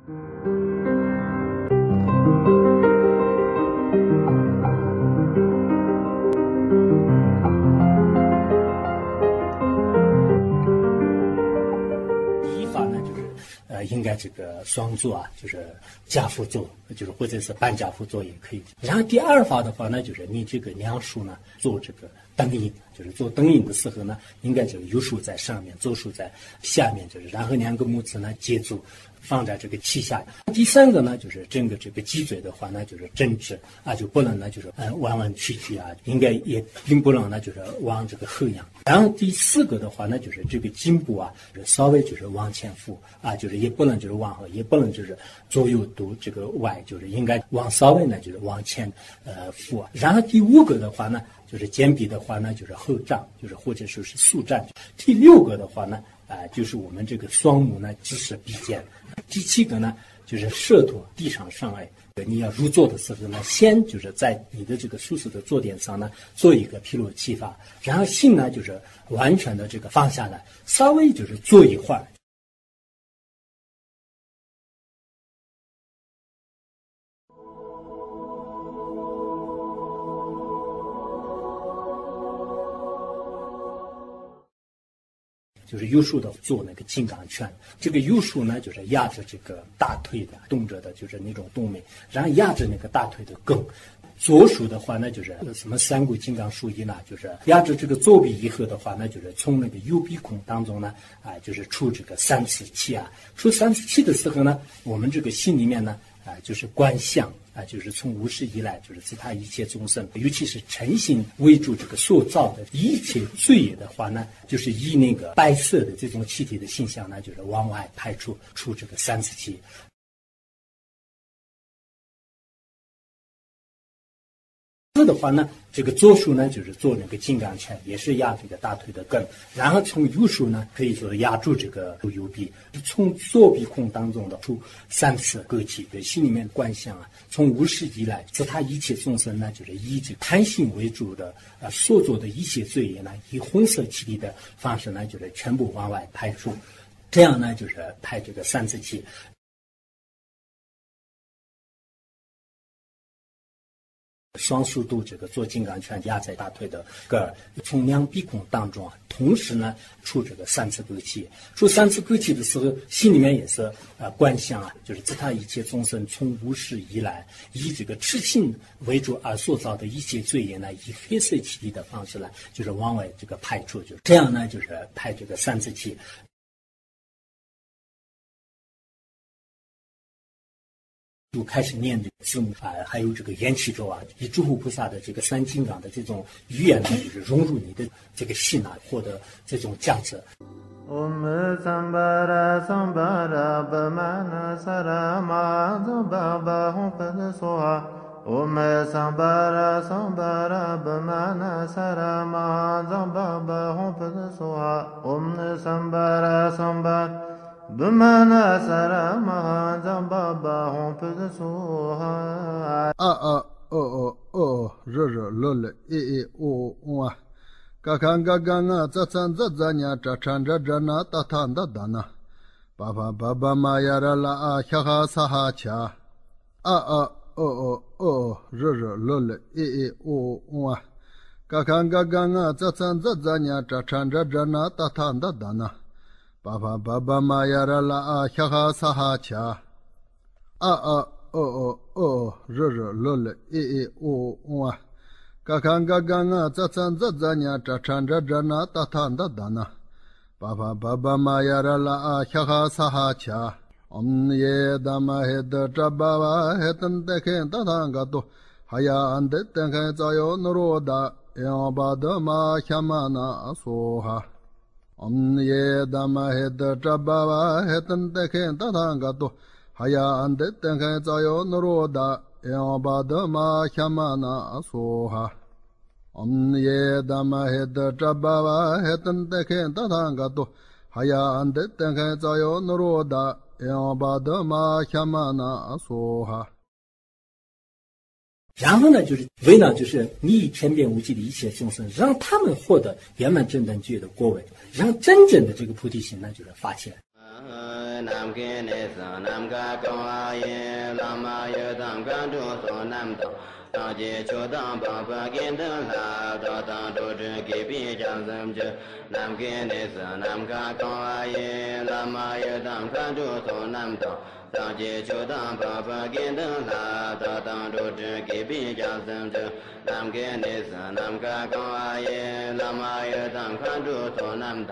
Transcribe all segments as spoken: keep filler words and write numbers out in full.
应该这个双做啊，就是加辅做，就是或者是半加辅做也可以。然后第二法的话呢，就是你这个梁树呢做这个灯影，就是做灯影的时候呢，应该这个右手在上面，左手在下面，就是然后两个拇指呢接住，放在这个膝下。第三个呢，就是整个这个脊椎的话呢，就是正直啊，就不能呢就是呃弯弯曲曲啊，应该也并不能呢就是往这个后仰。然后第四个的话呢，就是这个颈部啊，就是稍微就是往前俯啊，就是也不能就是往后，也不能就是左右都这个歪，就是应该往稍微呢就是往前呃俯。然后第五个的话呢，就是肩臂的话呢，就是后胀，就是或者说是速站。第六个的话呢，啊、呃，就是我们这个双目呢直视鼻尖。第七个呢，就是舌头地上上来。你要入座的时候呢，先就是在你的这个舒适的坐垫上呢，做一个披露气法，然后心呢就是完全的这个放下来，稍微就是坐一会儿。就是右手的做那个金刚拳，这个右手呢就是压着这个大腿的动着的，就是那种动脉，然后压着那个大腿的根。左手的话呢，就是什么三股金刚术一呢，就是压着这个左臂以后的话呢，就是从那个右鼻孔当中呢，啊、呃，就是出这个三次气啊。出三次气的时候呢，我们这个心里面呢，啊、呃，就是观相。啊，就是从无始以来，就是自他一切众生，尤其是诚心为主这个塑造的一切罪业的话呢，就是以那个白色的这种气体的现象呢，就是往外排出出这个三次气。的话呢，这个左手呢就是做那个金刚拳，也是压这个大腿的根，然后从右手呢可以说压住这个右臂，从左鼻孔当中的出三次割气，对心里面观想啊，从无始以来，自他一切众生呢，就是以这贪心为主的啊、呃、所做的一切罪业呢，以红色气体的方式呢，就是全部往外排出，这样呢就是排这个三次气。双手都这个做金刚拳压在大腿的根儿，从两鼻孔当中啊，同时呢出这个三次割气。出三次割气的时候，心里面也是呃观想啊，就是自他一切众生从无始以来，以这个痴心为主而塑造的一切罪业呢，以黑色气体的方式呢，就是往外这个排出，就这样呢，就是排这个三次气。就开始念这个字母啊，还有这个缘起咒啊，以诸佛菩萨的这个三金刚的这种语言呢，就是融入你的这个心啊，获得这种价值。Om Sambara Sambara Bhamana Sarama Zambaba Hum Soha Om Sambara Sambara Bhamana Sarama Zambaba Hum Soha Om Sambara Sambara Bhamana Sarama Zambaba Hum Soha A A O O O R R L L E E O O Kakanga ganga zatsan zatzanya chachanja jana tatanda dana Baba baba mayara la a khaha saha cha A A O O O R R L L E E O O Kakanga ganga zatsan zatzanya chachanja jana tatanda dana Baba baba mayara la a khaha saha cha A A O O O R R L L E E O O Kakanga ganga zatsan zatzanya chachanja jana tatanda dana Baba baba mayara la a khaha saha cha Om ye dama hed jababa hetan dekhen tatanga to Haya ande tenkhen zayo nuroda Yabada ma khamana soha Om ye dama hed jababa hetan dekhen tatanga to Haya ande tenkhen zayo nuroda Yabada ma khamana soha Om ye dama hed jababa hetan dekhen tatanga to Haya ande tenkhen zayo nuroda Yabada ma khamana soha然后呢，就是为了就是利益天边无际的一切众生，让他们获得圆满正等觉的果位，让真正的这个菩提心呢，就是发起来。 nam ke ne sa nam ka kaw a yin la ma ye tam kan tu so nam ta ta je cho tam pa pa kin ta la ta ta do je ke pi jang sam je nam ke ne sa nam ka kaw a yin la ma ye tam kan tu so nam ta ta je cho tam pa pa kin ta la ta ta do je ke pi jang sam je nam ke ne sa nam ka kaw a yin la ma ye tam kan tu so nam ta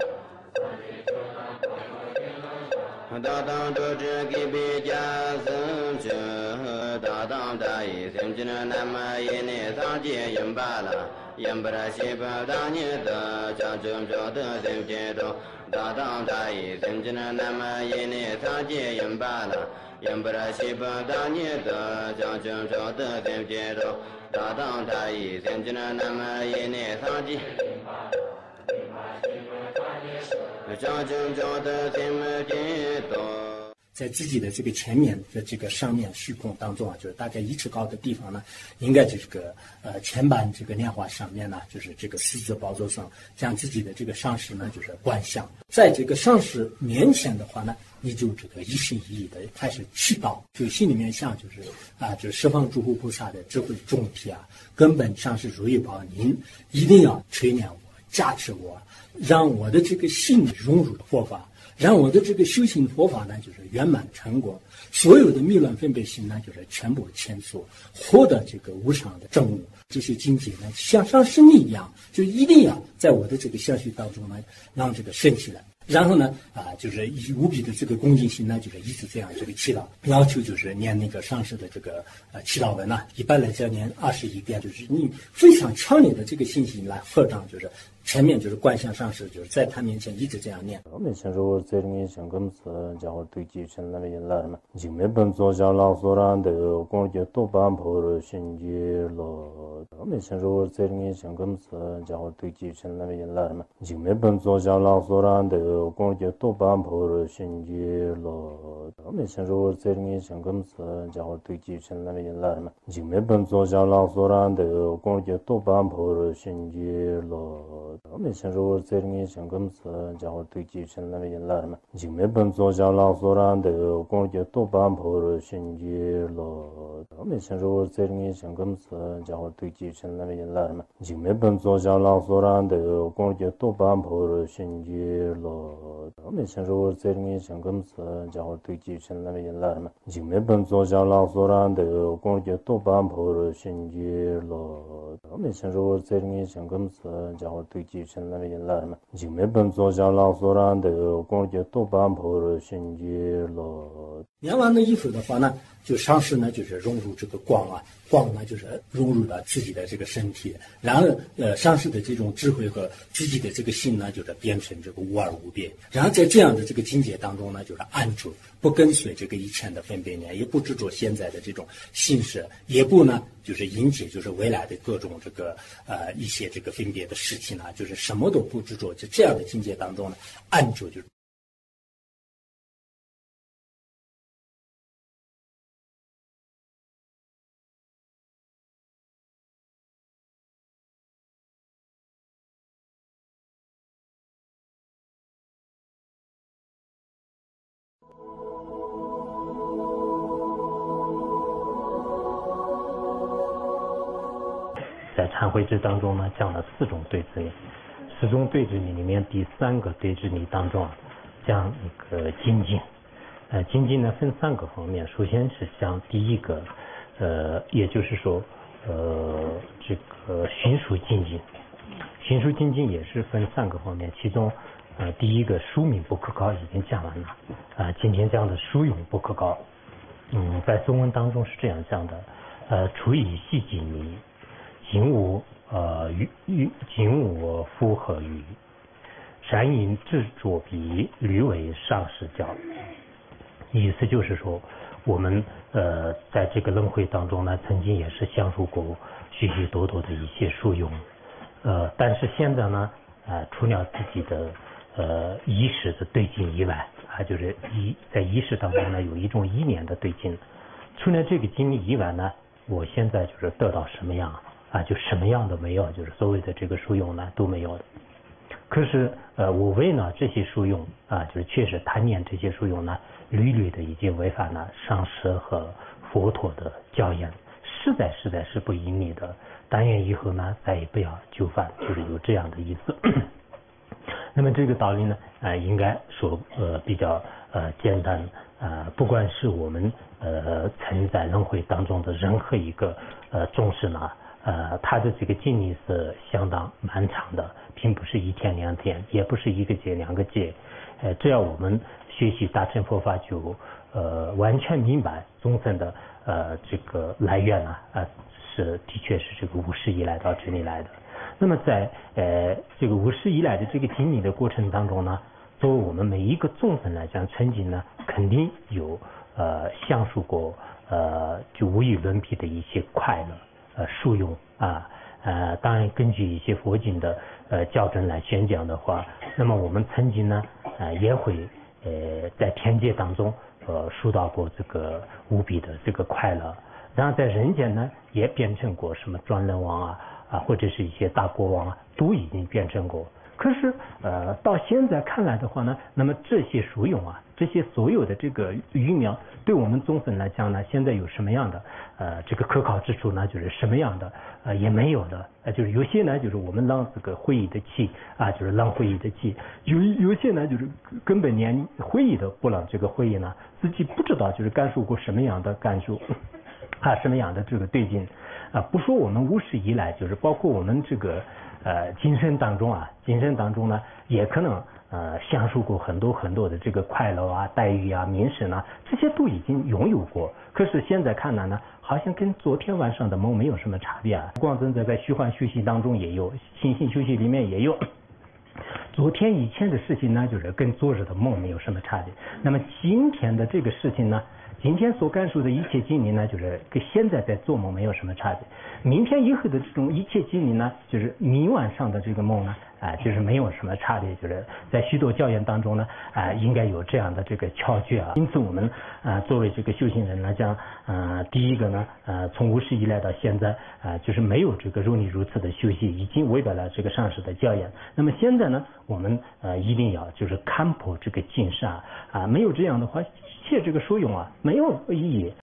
da da do je ki bi ja sam che da da da yi sim jin na ma yi ne sa jie yin ba la yin ba ra shi ba da ni da ja jum jo de sim jie do da da da yi sim jin na ma yi ne sa jie yin ba la yin ba ra shi ba da ni da ja jum jo de sim jie do da da da yi sim jin na ma yi ne sa jie 在自己的这个前面的这个上面虚空当中啊，就是大概一尺高的地方呢，应该就是个呃前板这个莲花上面呢，就是这个四字宝座上，将自己的这个上师呢就是观想，在这个上师面前的话呢，你就这个一心一意的开始祈祷，就心里面想就是啊，就是十方诸佛菩萨的智慧众体啊，根本上是如意宝，您一定要垂念我，加持我。让我的这个心融入佛法，让我的这个修行佛法呢，就是圆满成果。所有的迷乱分别心呢，就是全部牵索，获得这个无上的正悟。这些境界呢，像上升一样，就一定要在我的这个相续当中呢，让这个升起来。然后呢，啊，就是以无比的这个恭敬心呢，就是一直这样这个祈祷，要求就是念那个上师的这个呃祈祷文呢、啊，一般来讲念二十一遍，就是你非常强烈的这个信心来合掌，就是前面就是观想上师，就是在他面前一直这样念。 我们先说这里面想跟词，家伙对继承那边来嘛，就没本做下老所然的工作多半破了心结了。我们先说这里面想跟词，家伙对继承那边来嘛，就没本做下老所然的工作多半破了心结了。我们先说这里面想跟词，家伙对继承那边来嘛，就没本做下老所然的工作多半破了心结了。我们先说这里面想跟词，家伙对继承那边来嘛，就没本做下老所然的工作多半破了心结了。我们先说这里面想跟词，家伙对继承那边来嘛，就没本做下老所然的工作多半破了心结了。我们先说这里面想跟词，家伙对继承那边来嘛，就没本做下老所然的工作多半破了心结了。我们先说这里面想跟词，家伙对继承那边来嘛，就没本做下老所然的工作多半破了心结了。 念完了以后的话呢，就上师呢就是融入这个光啊，光呢就是融入了自己的这个身体，然后呃上师的这种智慧和自己的这个心呢，就是变成这个无二无别。然后在这样的这个境界当中呢，就是安住，不跟随这个以前的分别念，也不执着现在的这种心事，也不呢就是迎接就是未来的各种这个呃一些这个分别的事情呢，就是什么都不执着，就这样的境界当中呢，安住就是。 在忏悔志当中呢，讲了四种对治理，四种对治理里面第三个对治理当中啊，讲一个精进。呃，精进呢分三个方面，首先是讲第一个，呃，也就是说，呃，这个循数精进。循数精进也是分三个方面，其中呃第一个书名不可高已经讲完了，啊、呃，今天讲的书用不可高。嗯，在中文当中是这样讲的，呃，除以细记你。今无呃与与今无复合于善因执着彼屡为上师教，意思就是说，我们呃在这个轮回当中呢，曾经也是享受过许许多多的一些殊用，呃，但是现在呢，呃，除了自己的呃意识的对境以外，啊，就是意在意识当中呢有一种意念的对境，除了这个经历以外呢，我现在就是得到什么样？啊，就什么样都没有，就是所谓的这个殊用呢都没有的。 可是呃，我为呢这些书用啊，就是确实他念这些书用呢，屡屡的已经违反了上师和佛陀的教言，实在实在是不应理的。但愿以后呢，再也不要就犯，就是有这样的意思。那么这个道理呢，呃，应该说呃比较呃简单，呃，不管是我们呃曾在轮回当中的任何一个呃众生呢，呃，他的这个经历是相当漫长的，并不是一天两天，也不是一个劫两个劫，呃，只要我们学习大乘佛法，就呃完全明白众生的呃这个来源啊，啊、呃、是的确是这个无始以来到这里来的。那么在呃这个无始以来的这个经历的过程当中呢，作为我们每一个众生来讲，曾经呢肯定有呃享受过呃就无与伦比的一些快乐呃殊荣啊呃当然根据一些佛经的呃教证来宣讲的话，那么我们曾经呢呃也会呃在天界当中呃受到过这个无比的这个快乐，然后在人间呢也变成过什么转轮王啊。啊，或者是一些大国王啊，都已经变成过。可是，呃，到现在看来的话呢，那么这些殊荣啊，这些所有的这个预苗，对我们众生来讲呢，现在有什么样的呃这个可靠之处呢？就是什么样的呃也没有的，呃，就是有些呢，就是我们让这个会议的气啊，就是让会议的气；有有些呢，就是根本连会议都不让这个会议呢，自己不知道就是感受过什么样的感受啊，什么样的这个对境。啊，不说我们无始以来，就是包括我们这个呃今生当中啊，今生当中呢，也可能呃享受过很多很多的这个快乐啊、待遇啊、名声啊，这些都已经拥有过。可是现在看来呢，好像跟昨天晚上的梦没有什么差别啊。光真在在虚幻休息当中也有，心性休息里面也有。昨天以前的事情呢，就是跟昨日的梦没有什么差别。那么今天的这个事情呢？今天所感受的一切经历呢，就是跟现在在做梦没有什么差别。明天以后的这种一切经历呢，就是明晚上的这个梦呢，啊、呃，就是没有什么差别。就是在许多教言当中呢，啊、呃，应该有这样的这个窍诀啊。因此，我们啊、呃，作为这个修行人来讲，啊、呃，第一个呢，呃，从无始以来到现在，啊、呃，就是没有这个如你如此的修习，已经违背了这个上师的教言。那么现在呢，我们呃一定要就是看破这个尽善啊、呃，没有这样的话。借这个书用啊，没有意义。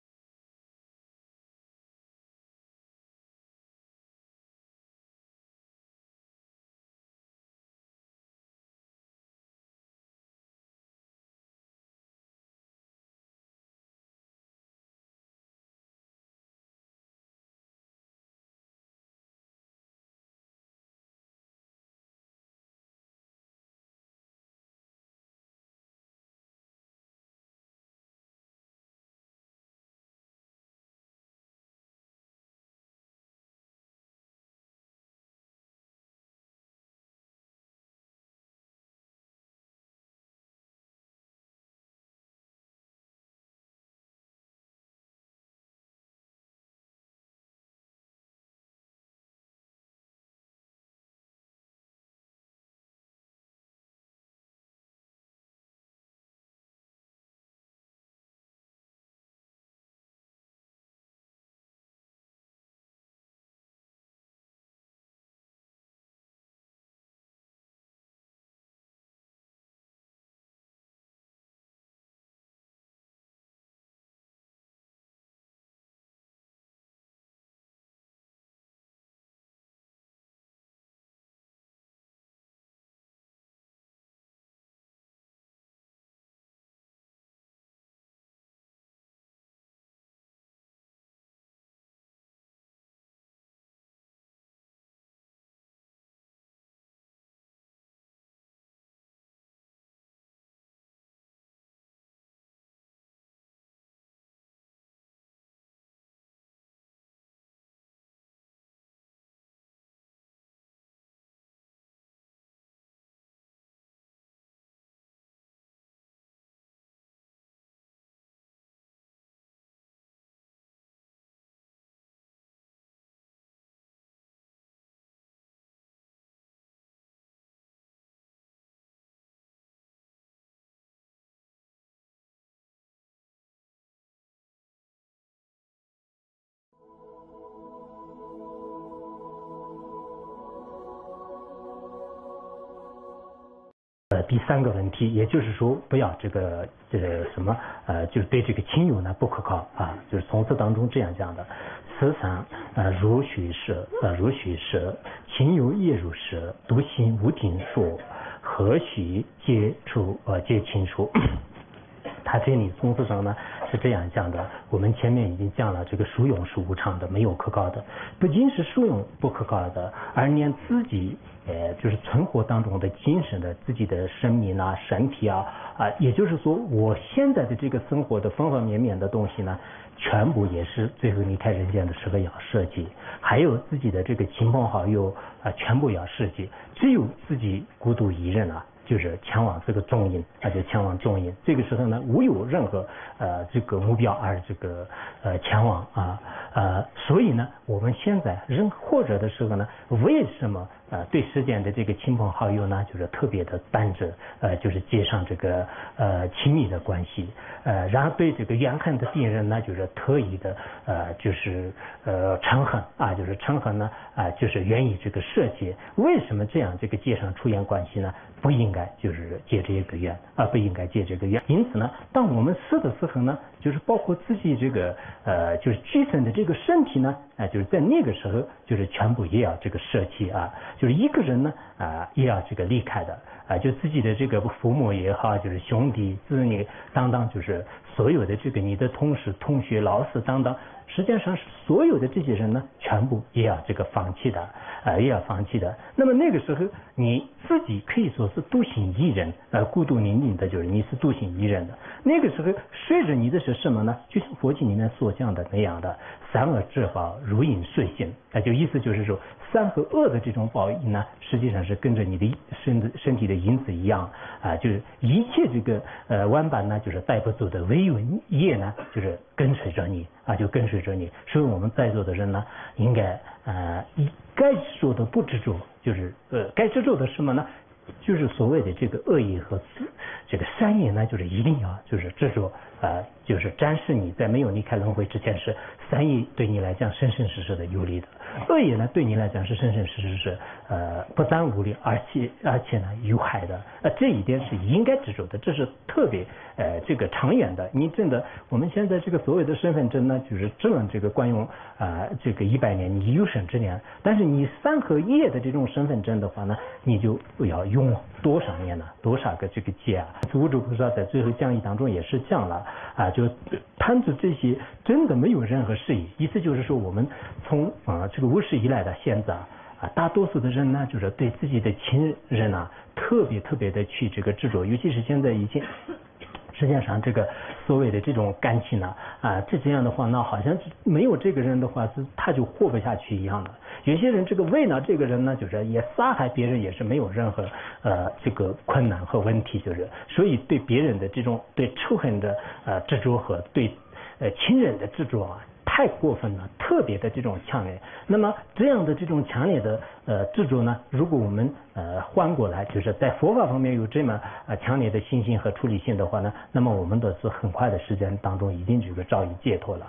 第三个问题，也就是说不要这个这个什么呃，就是对这个亲友呢不可靠啊，就是从此当中这样讲的。此三呃如许是呃如许是亲友也如是，独行无定数，何须皆出呃皆亲属。他这里从字上呢是这样讲的，我们前面已经讲了，这个疏用是无常的，没有可靠的，不仅是疏用不可靠的，而连自己呃就是存活当中的精神的自己的生命啊、身体啊啊，也就是说我现在的这个生活的方方面面的东西呢，全部也是最后离开人间的时候要设计，还有自己的这个亲朋好友啊，全部要设计，只有自己孤独一人啊。就是前往这个中阴，那就前往中阴。这个时候呢，无有任何呃这个目标而这个呃前往啊呃，所以呢，我们现在人活着的时候呢，为什么呃对世间的这个亲朋好友呢，就是特别的单着，呃，就是结上这个呃亲密的关系，呃，然后对这个怨恨的敌人呢，就是特意的呃就是呃嗔恨啊，就是嗔恨呢啊，就是愿意这个设计。为什么这样这个结上出现关系呢？不应该就是结这个缘啊，不应该结这个缘。因此呢，当我们死的时候呢，就是包括自己这个呃，就是具身的这个身体呢，啊、呃，就是在那个时候，就是全部也要这个舍弃啊，就是一个人呢啊、呃，也要这个离开的啊、呃，就自己的这个父母也好，就是兄弟子女等等，就是所有的这个你的同事、同学、老师等等。实际上是所有的这些人呢，全部也要这个放弃的，啊、呃，也要放弃的。那么那个时候你自己可以说是独行一人，呃，孤独伶仃的，就是你是独行一人的。那个时候随着你的是什么呢？就像佛经里面所讲的那样的，三恶之报如影随形，那就意思就是说，善和恶的这种报应呢，实际上是跟着你的身子身体的因子一样啊、呃，就是一切这个呃万般呢，就是带不走的唯有业呢，就是跟随着你啊，就跟随着你。所以我们在座的人呢，应该呃该执着的不执着，就是呃该执着的什么呢？就是所谓的这个恶业和这个善业呢，就是一定要就是执着啊、呃，就是展示你在没有离开轮回之前是善业对你来讲生生世世的有利的，恶业呢对你来讲是生生世世是呃不但无利，而且而且呢有害的，呃这一点是应该执着的，这是特别呃这个长远的。你真的我们现在这个所谓的身份证呢，就是只能这个惯用啊、呃、这个一百年，你有生之年，但是你三合业的这种身份证的话呢，你就不要用。用多少年呢？多少个这个劫啊？无主菩萨在最后讲义当中也是讲了啊，就谈着这些真的没有任何事宜。意思就是说，我们从啊这个无始以来的现在啊，大多数的人呢，就是对自己的亲人啊，特别特别的去这个执着，尤其是现在已经。实际上，这个所谓的这种感情呢，啊，这这样的话，那好像没有这个人的话，是他就活不下去一样的。有些人这个为了这个人呢，就是也杀害别人，也是没有任何呃这个困难和问题，就是所以对别人的这种对仇恨的呃执着和对呃亲人的执着啊。太过分了，特别的这种强烈。那么这样的这种强烈的呃执着呢，如果我们呃换过来，就是在佛法方面有这么呃强烈的信心和处理性的话呢，那么我们的是很快的时间当中一定这个早已解脱了。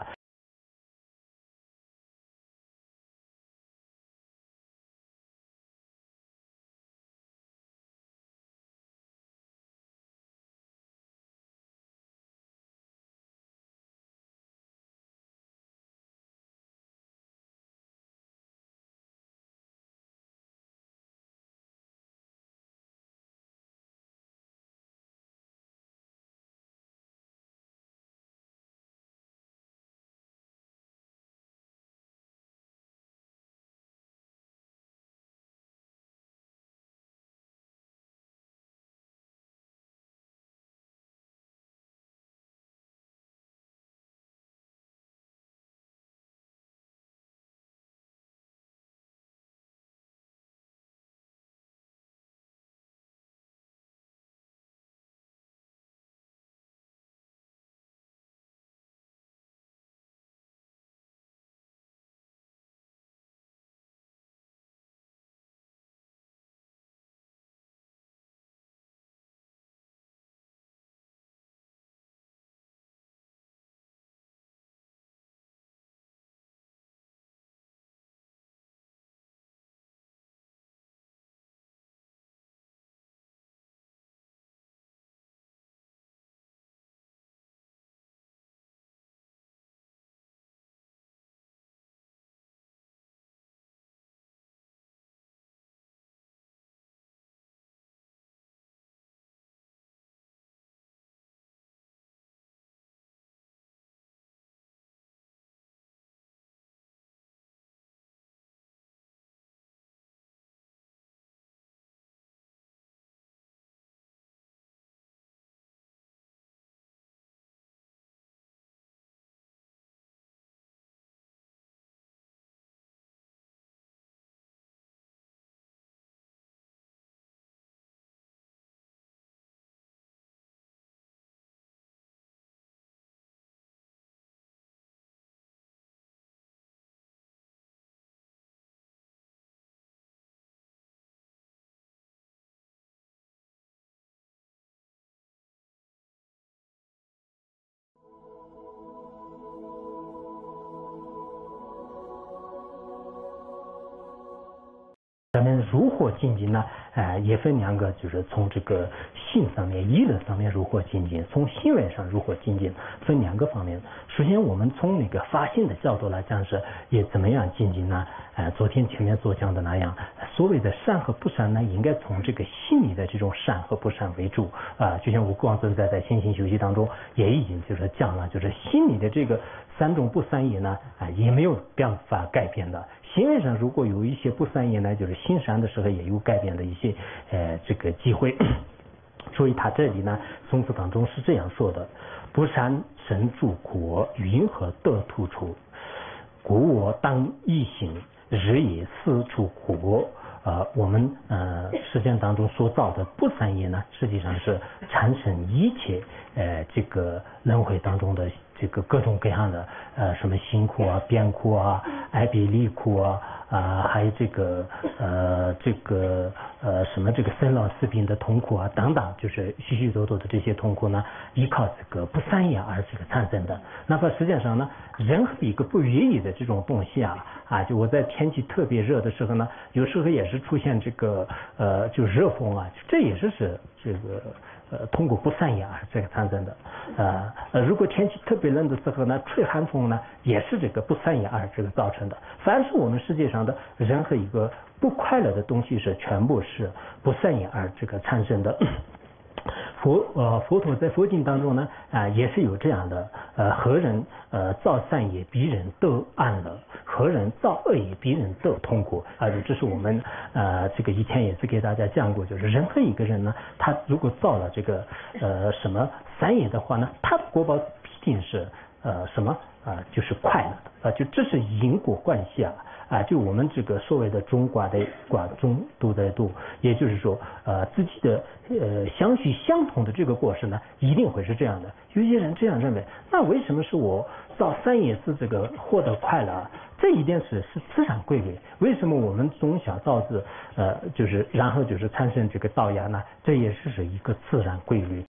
咱们如何精进呢？呃，也分两个，就是从这个性上面、意乐上面如何精进，从行为上如何精进，分两个方面。首先，我们从那个发心的角度来讲是也怎么样精进呢？呃，昨天前面所讲的那样，所谓的善和不善呢，应该从这个心理的这种善和不善为主啊、呃。就像我光尊在在心行修习当中也已经就是讲了，就是心理的这个三种不善业呢，啊、呃，也没有办法改变的。行为上如果有一些不善业呢，就是心善的时候也有改变的一些呃这个机会。所以他这里呢，宗词当中是这样说的：不善神助苦我，云何得突出？故我当一心，日以四处苦我。呃，我们呃实践当中所造的不善业呢，实际上是产生一切呃这个轮回当中的这个各种各样的呃什么辛苦啊、变苦啊、爱别离苦啊啊、呃，还有这个呃这个呃什么这个生老死病的痛苦啊等等，就是许许多多的这些痛苦呢，依靠这个不善业而这个产生的。那么实际上呢，任何一个不愿意的这种东西啊啊，就我在天气特别热的时候呢，有时候也是出现这个呃就热风啊，这也是是这个呃通过不善业而这个产生的。呃呃，如果天气特别冷的时候呢，吹寒风呢，也是这个不善业而这个造成的。凡是我们世界上的任何一个不快乐的东西，是全部是不善业而这个产生的。佛呃佛陀在佛经当中呢啊、呃、也是有这样的呃何人呃造善业逼人得安乐，何人造恶业逼人得痛苦啊、呃、这是我们呃这个以前也是给大家讲过，就是任何一个人呢，他如果造了这个呃什么善业的话呢，他的果报必定是呃什么啊、呃、就是快乐的啊、呃、就这是因果关系啊。啊，就我们这个所谓的中卦的卦中都在度，也就是说，呃，自己的呃相续相同的这个过失呢，一定会是这样的。有些人这样认为，那为什么是我造善业是这个获得快乐啊？这一点是是自然规律。为什么我们从小造字，呃，就是然后就是产生这个道牙呢？这也是是一个自然规律。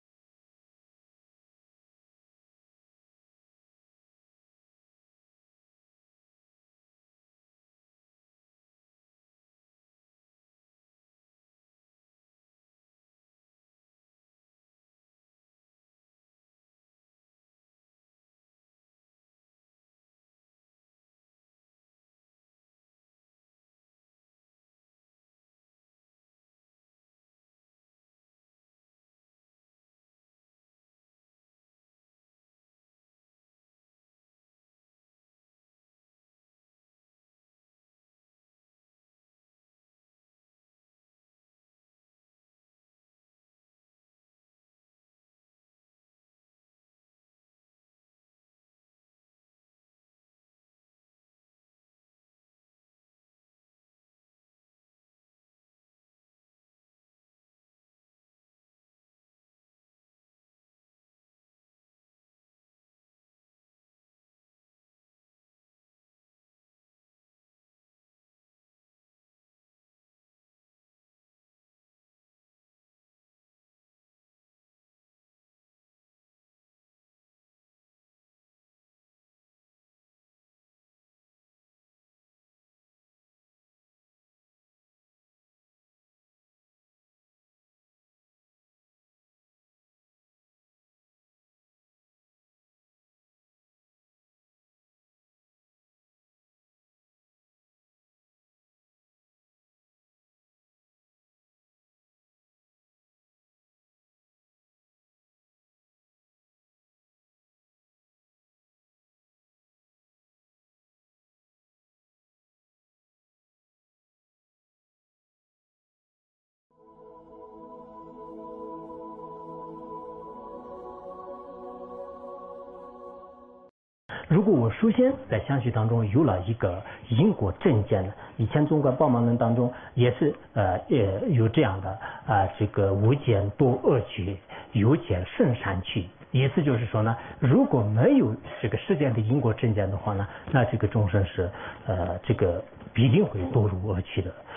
如果我首先在相续当中有了一个因果正见呢，以前中国报盲论当中也是呃也有这样的啊、呃，这个无见多恶趣，有见甚善趣。意思就是说呢，如果没有这个世间的因果正见的话呢，那这个众生是呃这个必定会堕入恶趣的。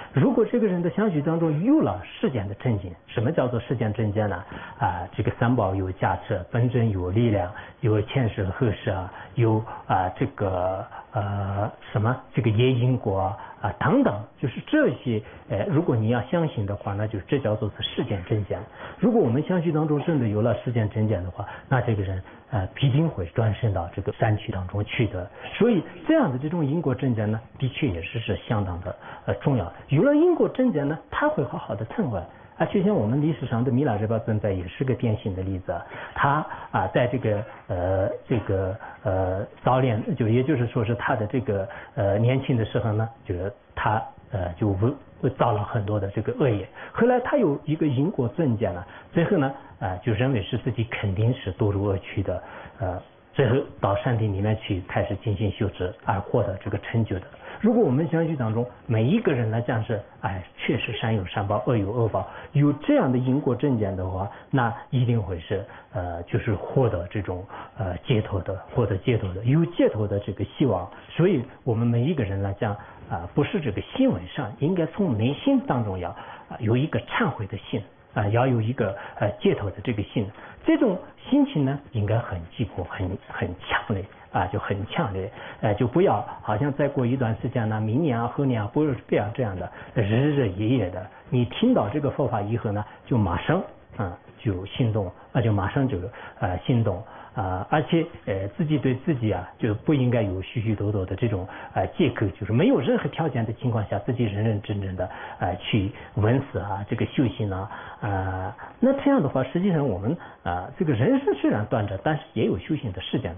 如果这个人的相续当中有了世间的正见，什么叫做世间正见呢？啊，这个三宝有价值，本真有力量，有前世后世啊，有啊这个呃什么这个业因果啊等等，就是这些呃，如果你要相信的话，那就这叫做是世间正见。如果我们相续当中真的有了世间正见的话，那这个人呃必定会转生到这个山区当中去的。所以这样的这种因果正见呢，的确也是是相当的呃重要。有了因果正见呢，他会好好的成为。啊，就像我们历史上的弥勒日巴尊者也是个典型的例子。他啊，在这个呃这个呃早年，就也就是说是他的这个呃年轻的时候呢，就是他呃就造了很多的这个恶业。后来他有一个因果正见了，最后呢啊就认为是自己肯定是堕入恶趣的，呃最后到山顶里面去开始进行修持，而获得这个成就的。如果我们相续当中每一个人来讲是，哎，确实善有善报，恶有恶报，有这样的因果正见的话，那一定会是呃，就是获得这种呃解脱的，获得解脱的，有解脱的这个希望。所以我们每一个人来讲啊、呃，不是这个行为上，应该从内心当中要啊、呃、有一个忏悔的心啊、呃，要有一个呃解脱的这个心，这种心情呢，应该很激活，很很强烈。啊，就很强烈，呃，就不要好像再过一段时间呢，明年啊、后年啊，不是不要这样的日日夜夜的。你听到这个佛法以后呢，就马上啊、呃、就心动，啊就马上就呃心动啊、呃，而且呃自己对自己啊就不应该有许许多多的这种呃借口，就是没有任何条件的情况下，自己认认真真的呃去闻思啊，这个修行啊啊、呃，那这样的话，实际上我们啊、呃、这个人生虽然短暂，但是也有修行的时间的。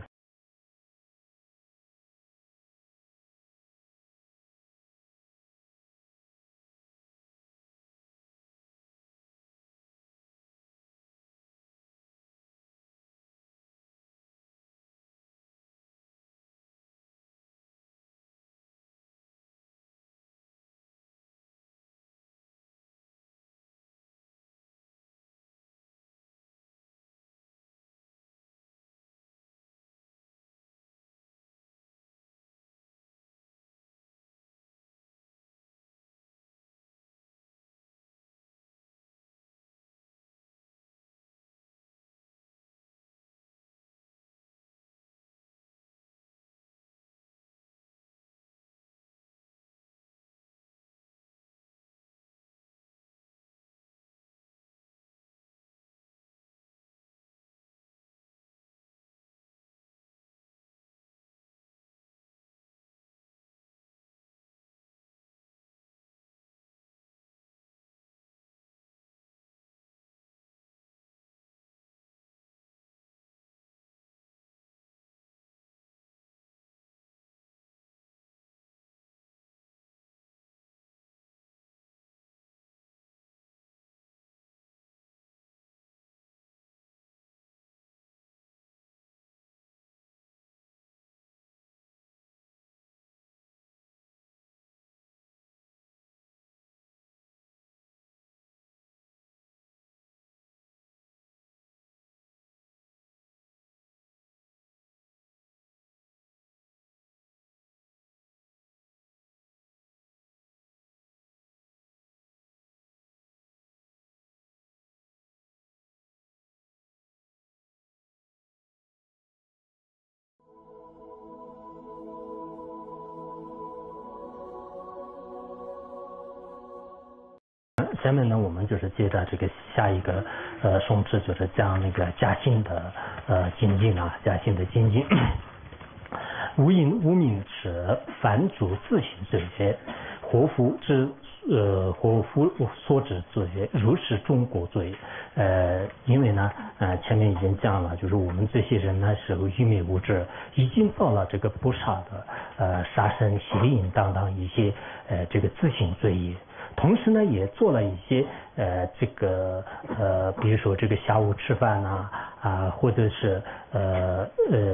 下面呢，我们就是接着这个下一个呃颂词，就是讲那个嘉兴的呃精进啊，嘉兴的精进。无因无名持，凡主自行罪业，活夫之呃活夫所指罪业，如是中国罪。呃，因为呢，呃前面已经讲了，就是我们这些人呢是愚昧无知，已经造了这个不杀的呃杀生、邪淫等等一些呃这个自行罪业。同时呢，也做了一些呃这个呃，比如说这个下午吃饭呐啊，或者是呃呃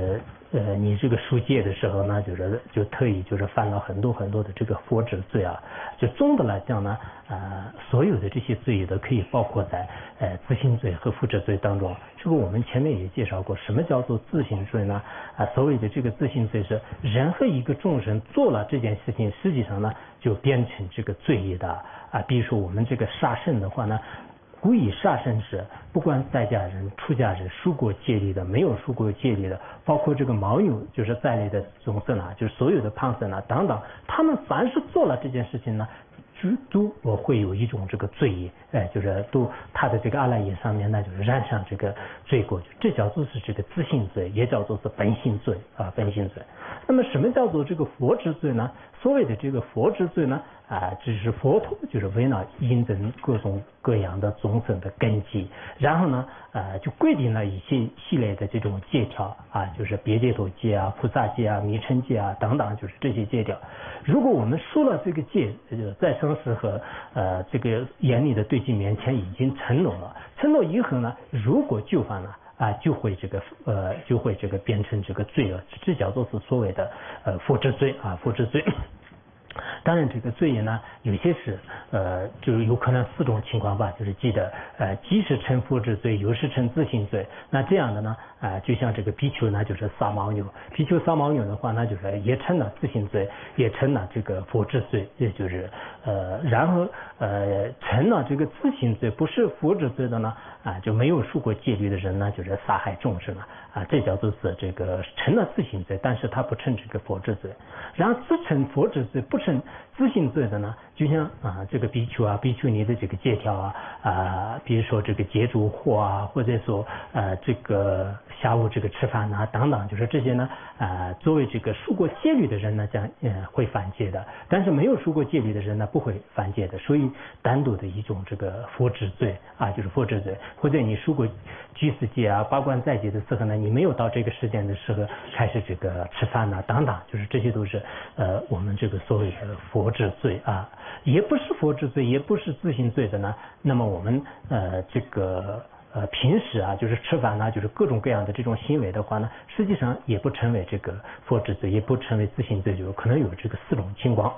呃，你这个赎戒的时候呢，就是就特意就是犯了很多很多的这个佛制罪啊。就总的来讲呢，呃，所有的这些罪都可以包括在呃自信罪和复制罪当中。这个我们前面也介绍过，什么叫做自信罪呢？啊，所谓的这个自信罪是任何一个众生做了这件事情，实际上呢就变成这个罪业的啊。比如说我们这个杀生的话呢。故意杀生是不管在家人、出家人、赎过戒律的、没有赎过戒律的，包括这个牦牛就是在内的众生啊，就是所有的旁生啊等等，他们凡是做了这件事情呢，都都会有一种这个罪业，哎，就是都他的这个阿赖耶上面呢，就是染上这个罪过，这叫做是这个自性罪，也叫做是本性罪啊，本性罪。那么什么叫做这个佛制罪呢？所谓的这个佛制罪呢，啊，只是佛陀就是为了印证各种各样的众生的根基，然后呢，呃，就规定了一些系列的这种戒条啊，就是别解脱戒啊、菩萨戒啊、弥尘戒啊等等，就是这些戒条。如果我们说了这个戒，呃，在生死和呃这个严厉的对境面前已经承诺了，承诺以后呢，如果就犯了。啊，就会这个呃，就会这个变成这个罪恶，这叫做是所谓的呃佛制罪啊，佛制罪。当然，这个罪业呢，有些是呃，就是有可能四种情况吧，就是记得呃，既是成佛制罪，又是成自性罪。那这样的呢，啊、呃，就像这个比丘呢，就是杀牦牛，比丘杀牦牛的话，那就是也成了自性罪，也成了这个佛制罪，也就是呃，然后呃，成了这个自性罪，不是佛制罪的呢，啊、呃，就没有受过戒律的人呢，就是杀害众生了，啊，这叫做是这个成了自性罪，但是他不成这个佛制罪。然后自成佛制罪，不成自性罪的呢，就像啊这个比丘啊、比丘尼的这个戒条啊啊，比如说这个戒除祸啊，或者说呃这个下午这个吃饭啊等等，就是这些呢啊作为这个受过戒律的人呢，将呃会犯戒的，但是没有受过戒律的人呢不会犯戒的，所以单独的一种这个佛制罪啊，就是佛制罪，或者你受过居士戒啊、八关斋戒的时候呢，你没有到这个时间的时候开始这个吃饭啊等等，就是这些都是呃我们这个所谓的佛制罪啊，也不是佛制罪，也不是自性罪的呢。那么我们呃这个呃平时啊，就是吃饭呢，就是各种各样的这种行为的话呢，实际上也不成为这个佛制罪，也不成为自性罪，就可能有这个四种情况。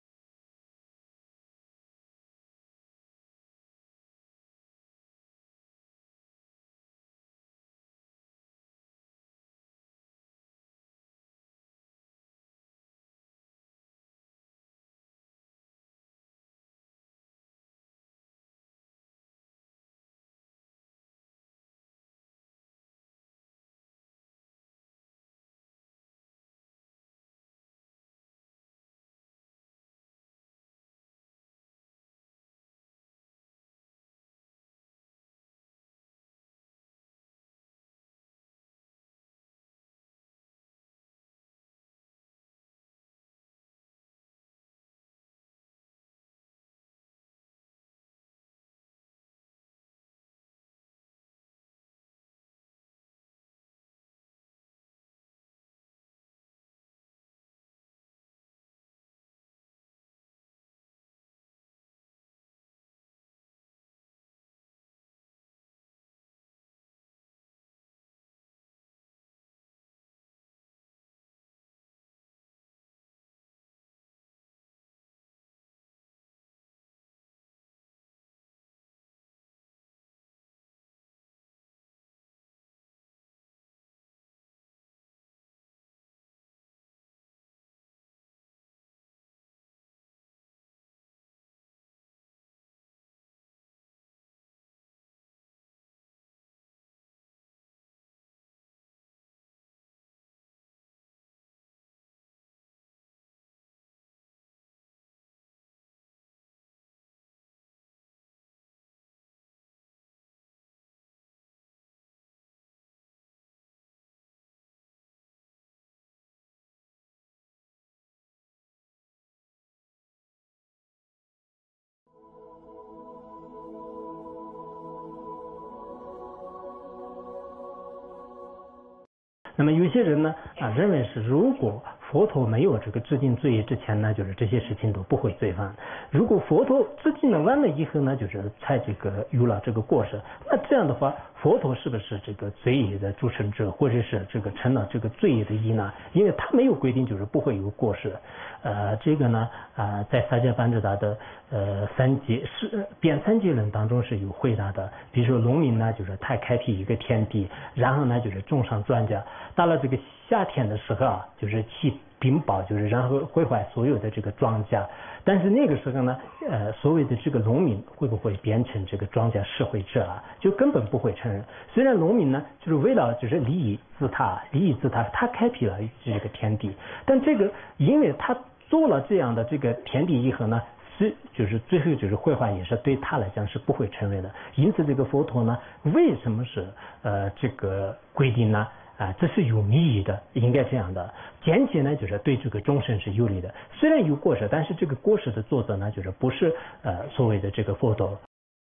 那么有些人呢啊认为是，如果佛陀没有这个制定罪业之前呢，就是这些事情都不会罪犯；如果佛陀制定了完了以后呢，就是才这个有了这个过失。那这样的话，佛佛陀是不是这个罪业的诸生者，或者是这个成了这个罪业的因呢？因为他没有规定就是不会有过失。呃，这个呢，啊、呃，在萨迦班智达的呃三结是辩三结论当中是有回答的。比如说农民呢，就是他开辟一个田地，然后呢就是种上庄稼，到了这个夏天的时候啊，就是起冰雹，就是然后毁坏所有的这个庄稼。但是那个时候呢，呃，所谓的这个农民会不会变成这个庄稼施惠者啊？就根本不会承认。虽然农民呢，就是为了就是利益自他，利益自他，他开辟了这个田地，但这个因为他做了这样的这个田地以后呢，是就是最后就是毁坏也是对他来讲是不会承认的。因此这个佛陀呢，为什么是呃这个规定呢？啊，这是有密意的，应该这样的。简解呢，就是对这个众生是有利的。虽然有过失，但是这个过失的作者呢，就是不是呃所谓的这个佛陀。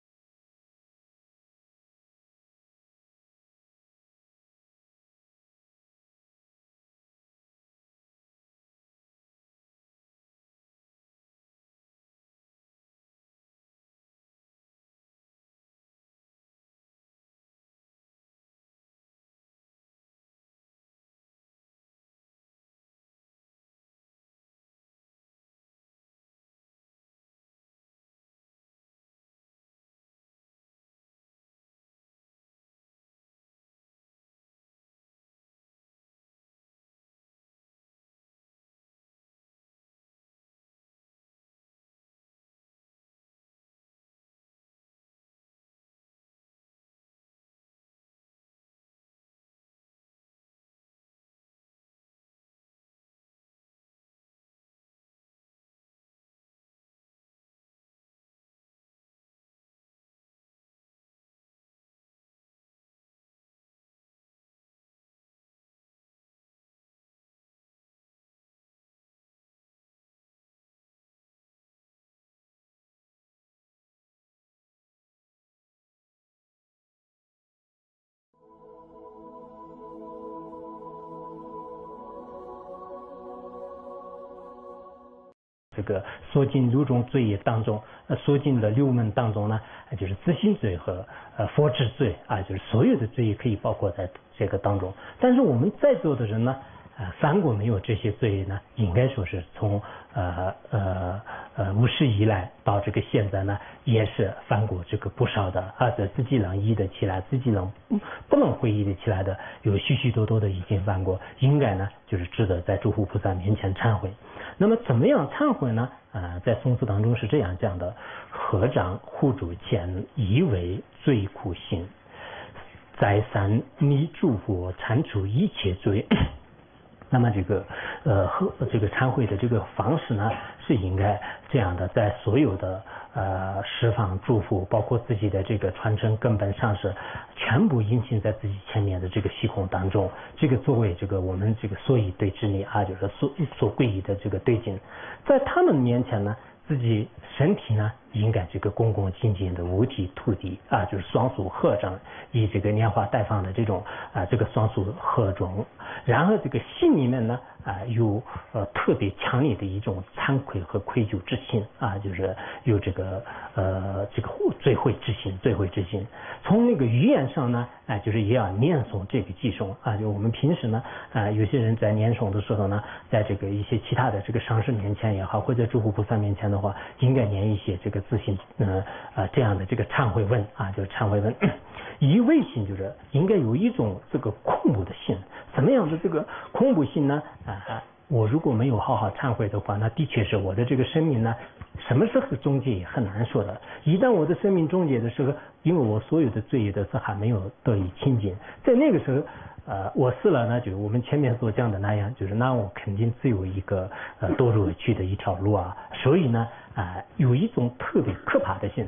这个说尽六种罪业当中，呃，说尽了六门当中呢，就是自性罪和呃佛制罪啊，就是所有的罪业可以包括在这个当中。但是我们在座的人呢，呃，犯过没有这些罪业呢？应该说是从呃呃呃无始以来到这个现在呢，也是犯过这个不少的啊，这自己能忆得起来，自己能不能回忆得起来的，有许许多多的已经犯过，应该呢就是值得在诸佛菩萨面前忏悔。那么怎么样忏悔呢？呃，在宋词当中是这样讲的：合掌护主前，以为罪苦心，再三弥诸佛，铲除一切罪。那么这个呃和这个忏悔的这个方式呢，是应该这样的，在所有的呃释放祝福，包括自己的这个传承根本上是全部隐行在自己前面的这个虚空当中。这个作为这个我们这个所以对之力啊，就是所所皈依的这个对境，在他们面前呢，自己身体呢应该这个恭恭敬敬的五体投地啊，就是双手合掌，以这个拈花戴放的这种啊这个双手合中，然后这个心里面呢啊有呃特别强烈的一种惭愧和愧疚之心啊，就是有这个呃这个罪悔之心，罪悔之心。从那个语言上呢，啊就是也要念诵这个偈颂啊，就我们平时呢啊有些人在念诵的时候呢，在这个一些其他的这个上师面前也好，或者诸佛菩萨面前的话，应该念一些这个自信呃啊这样的这个忏悔文啊，就是忏悔文。一味心就是应该有一种这个恐怖的心，什么样的这个恐怖心呢？啊，我如果没有好好忏悔的话，那的确是我的这个生命呢，什么时候终结也很难说的。一旦我的生命终结的时候，因为我所有的罪业都是还没有得以清净，在那个时候，呃，我死了呢，就我们前面所讲的那样，就是那我肯定只有一个呃堕入去的一条路啊。所以呢，啊、呃，有一种特别可怕的心。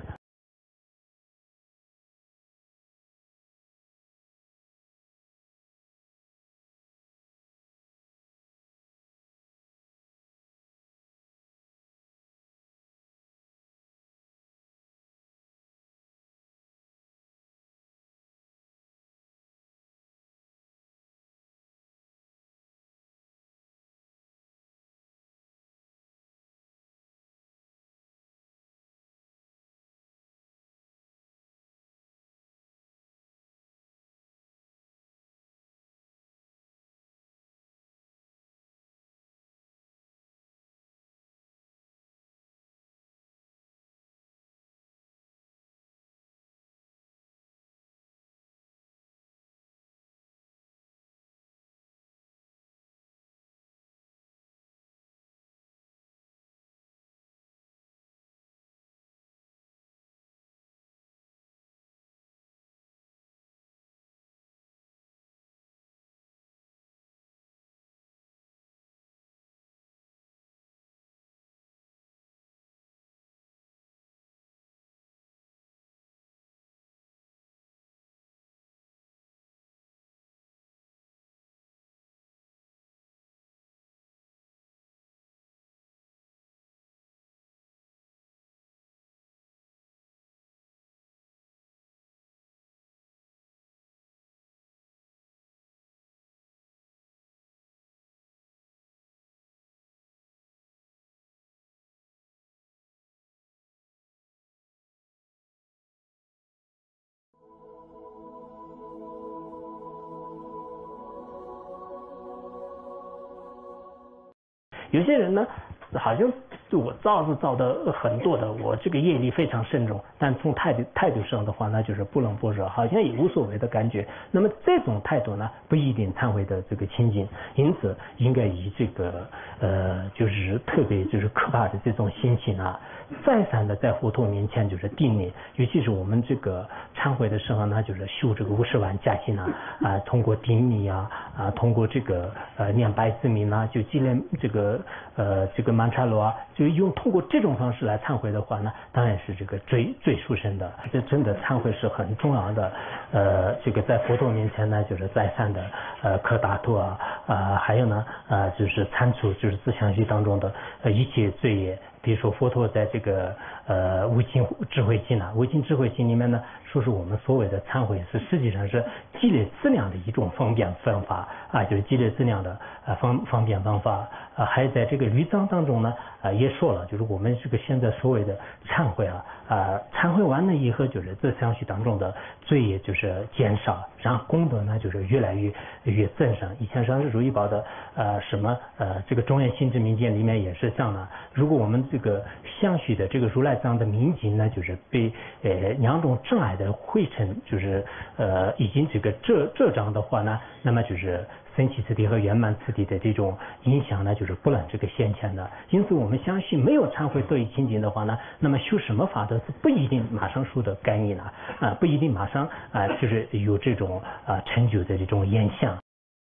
有些人呢，好像我造是造的很多的，我这个业力非常慎重，但从态度态度上的话呢，就是不冷不热，好像也无所谓的感觉。那么这种态度呢，不一定忏悔的这个清净，因此应该以这个呃，就是特别就是可怕的这种心情啊，再三的在佛陀面前就是定力，尤其是我们这个忏悔的时候呢，就是修这个五十万加行啊，啊，通过定力啊，啊，通过这个呃念白字名啊，就积累这个呃这个曼荼罗啊，就用通过这种方式来忏悔的话呢，当然是这个最最殊胜的。这真的忏悔是很重要的，呃，这个在佛陀面前呢，就是再三的呃可打脱啊，啊、呃，还有呢，呃，就是铲除就是自相续当中的呃一切罪业。比如说佛陀在这个呃无尽智慧经啊，无尽智慧经里面呢，说是我们所谓的忏悔是实际上是积累资粮的一种方便方法啊，就是积累资粮的呃方方便方法啊，还在这个律章当中呢啊也说了，就是我们这个现在所谓的忏悔啊啊忏悔完了以后，就是自相续当中的罪业就是减少，然后功德呢就是越来越越增上。以前上师如意宝的呃什么呃这个中原心智明鉴里面也是这样的，如果我们这个相续的这个如来藏的明经呢，就是被呃两种障碍的汇成，就是呃已经这个这这张的话呢，那么就是生起次第和圆满次第的这种影响呢，就是不能这个现前的。因此我们相信没有忏悔得以清净的话呢，那么修什么法都是不一定马上受的干预呢，啊、呃、不一定马上啊、呃、就是有这种啊、呃、成就的这种现象。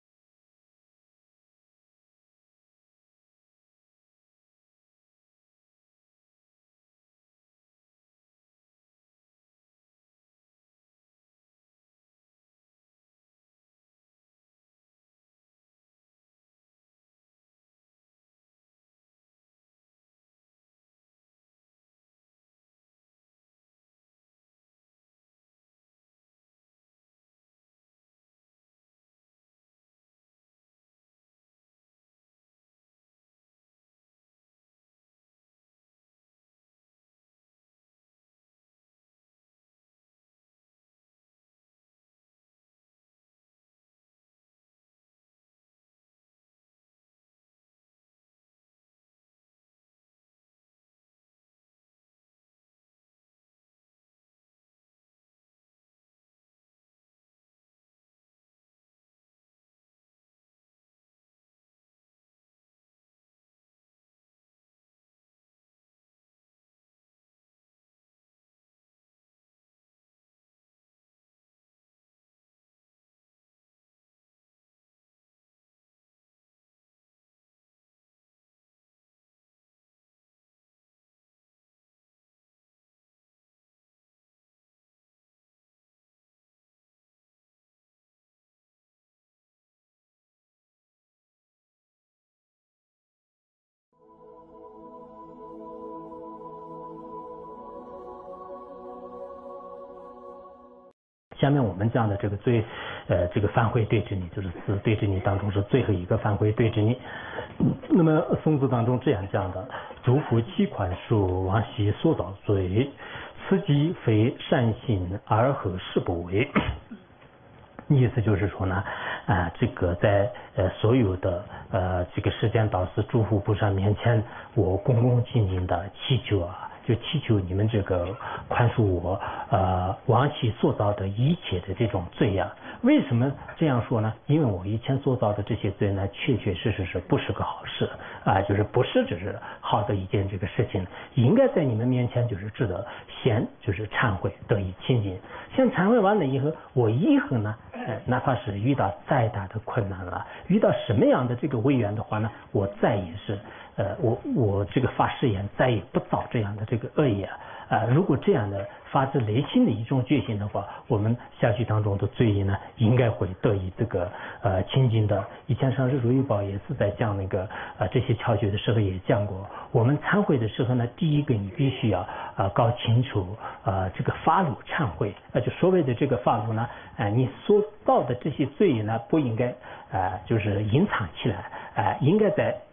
下面我们讲的这个最，呃，这个反悔对治你，就是四对治你当中是最后一个反悔对治你。那么宋字当中这样讲的：诸佛其宽恕，往昔所造罪，此即非善行，而何事不为？意思就是说呢，啊、呃，这个在呃所有的呃这个世间导师诸佛菩萨面前，我恭恭敬敬的祈求啊。就祈求你们这个宽恕我呃往昔所造的一切的这种罪啊。为什么这样说呢？因为我以前所造的这些罪呢，确确实实是不是个好事啊、呃，就是不是只是好的一件这个事情，应该在你们面前就是值得先就是忏悔得以清净。先忏悔完了以后，我以后呢，呃，哪怕是遇到再大的困难了，遇到什么样的这个违缘的话呢，我再也是。呃，我我这个发誓言再也不造这样的这个恶业啊、呃！如果这样的发自内心的一种决心的话，我们下去当中的罪业呢，应该会得以这个呃清净的。以前上师如意宝也是在讲那个呃这些窍诀的时候也讲过，我们忏悔的时候呢，第一个你必须要啊、呃、搞清楚呃这个发露忏悔，呃就所谓的这个发露呢，呃你所造的这些罪业呢，不应该呃就是隐藏起来，呃应该在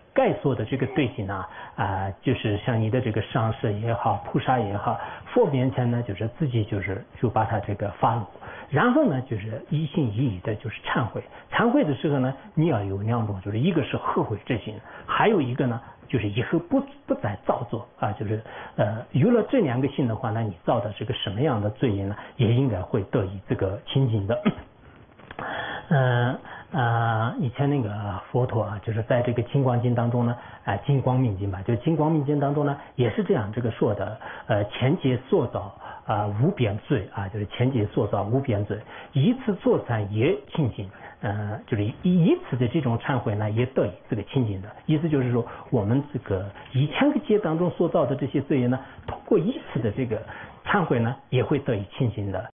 概说的这个对境呢，啊、呃，就是像你的这个上师也好，菩萨也好，佛面前呢，就是自己就是就把它这个发露，然后呢，就是一心一意的就是忏悔。忏悔的时候呢，你要有两种，就是一个是后悔之心，还有一个呢，就是以后不不再造作啊，就是呃，有了这两个心的话，那你造的这个什么样的罪业呢，也应该会得以这个清净的。嗯啊、呃，以前那个佛陀啊，就是在这个《金光经》当中呢，啊、呃，《金光明经》吧，就《金光明经》当中呢，也是这样这个说的，呃，前劫塑造啊、呃、无边罪啊，就是前劫塑造无边罪，一次做善也清净，呃，就是一一次的这种忏悔呢，也得以这个清净的。意思就是说，我们这个以前个劫当中所造的这些罪业呢，通过一次的这个忏悔呢，也会得以清净的。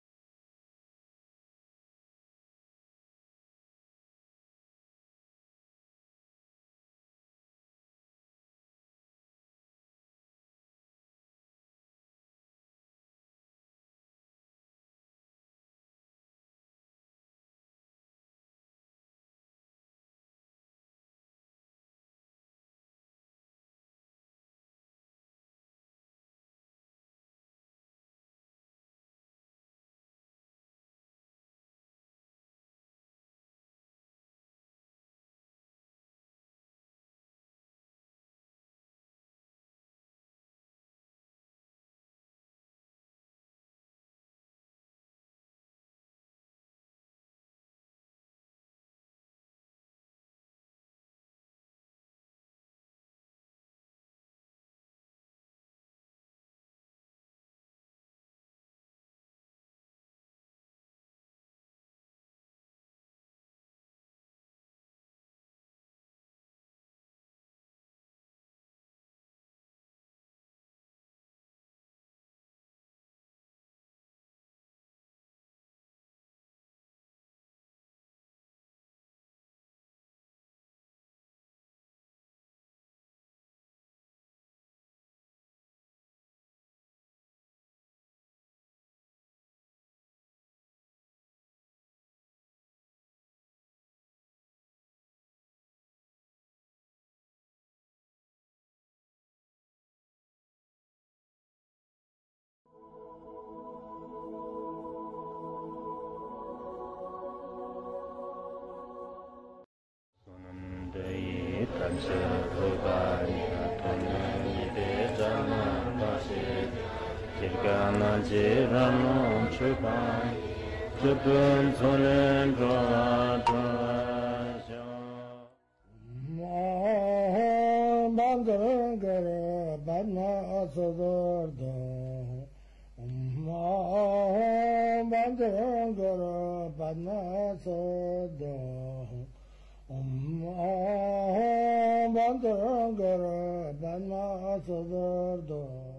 Om